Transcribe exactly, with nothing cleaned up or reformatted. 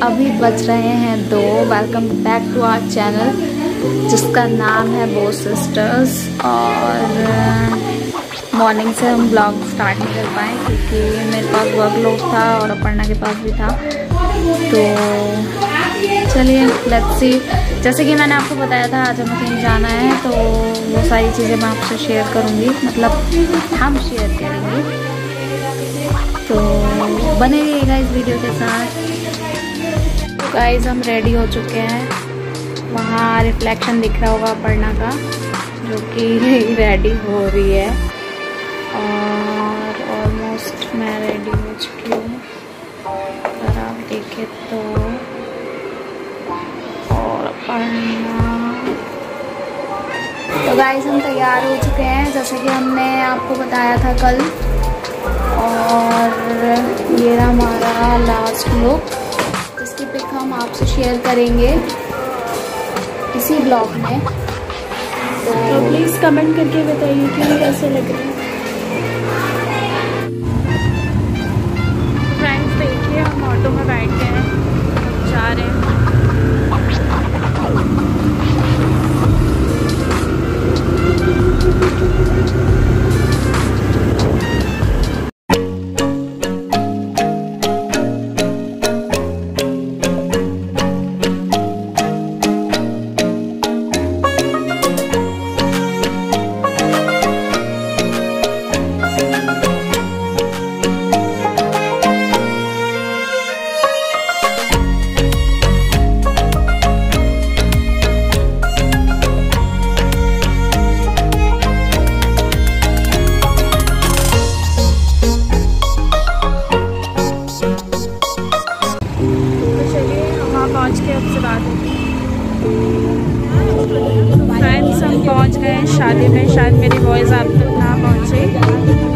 अभी बज रहे हैं दो। Welcome back to our channel जिसका नाम है बोस सिस्टर्स। और मॉर्निंग से हम ब्लॉग स्टार्ट नहीं कर पाए क्योंकि मेरे पास वर्कलोड था और अपर्णा के पास भी था। तो चलिए लेट्स सी। जैसे कि मैंने आपको बताया था आज हमें कहीं जाना है, तो वो सारी चीज़ें मैं आपसे शेयर करूँगी, मतलब हम शेयर करेंगे। तो बने रहिएगा इस वीडियो के साथ। तो गाइस हम रेडी हो चुके हैं। वहाँ रिफ्लेक्शन दिख रहा होगा अपर्णा का जो कि रेडी हो रही है। और ऑलमोस्ट मैं रेडी हो चुकी हूँ, अगर आप देखें तो। और अपर्णा तो गाइस हम तैयार हो चुके हैं जैसे कि हमने आपको बताया था कल। और ये रहा हमारा लास्ट लुक जिसकी पिक हम आपसे शेयर करेंगे इसी ब्लॉग में। तो, तो प्लीज़ कमेंट करके बताइए कि कैसे लग रहे हैं। फ्रेंड्स देखिए हम ऑटो में बैठ गए हैं, जा रहे हैं। पहुँच के अब से बात होती है। फ्रेंड्स हम पहुँच गए शादी में। शायद मेरी वॉइस आप तक ना पहुँचे।